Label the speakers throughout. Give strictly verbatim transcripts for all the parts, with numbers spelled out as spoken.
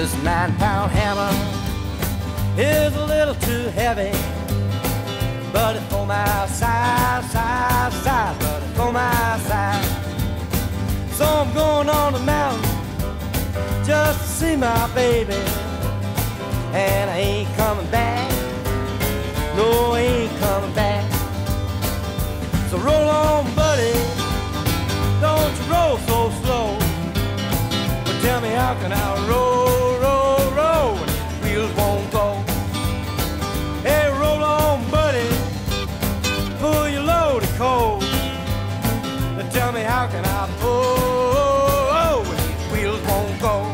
Speaker 1: This nine-pound hammer is a little too heavy, but it's for my size, size, size, but it's for my size. So I'm going on the mountain just to see my baby, and I ain't coming back, no, I ain't coming back. So roll on, buddy, don't you roll so slow. But tell me, how can I roll, roll, roll when these wheels won't go? Hey, roll on, buddy, pull your load of coal. But tell me, how can I pull when these wheels won't go?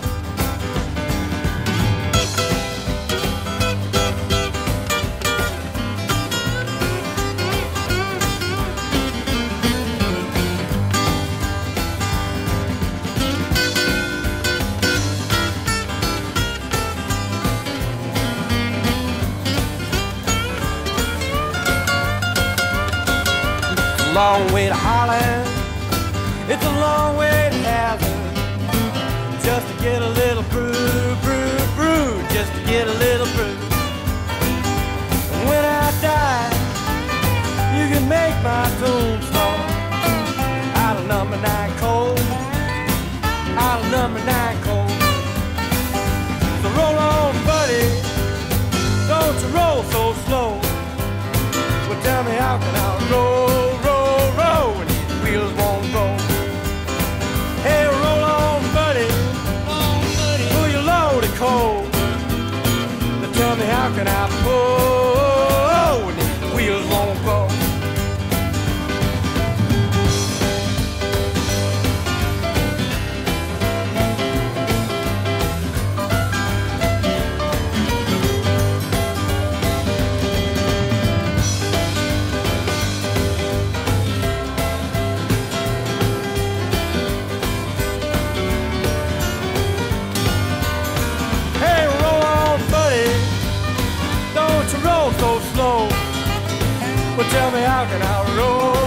Speaker 1: Long way to Holland, it's a long way to heaven, just to get a little brew, brew, brew, just to get a little brew. And when I die, you can make my tombstone out of number nine coal, out of number nine coal. So roll on, buddy, don't you roll so slow. Well, tell me, how can I roll, roll, roll when these wheels won't go? Hey, roll on, buddy, pull your load of coal. Now tell me, how can I pull when these wheels won't go? So slow, but tell me, how can I roll?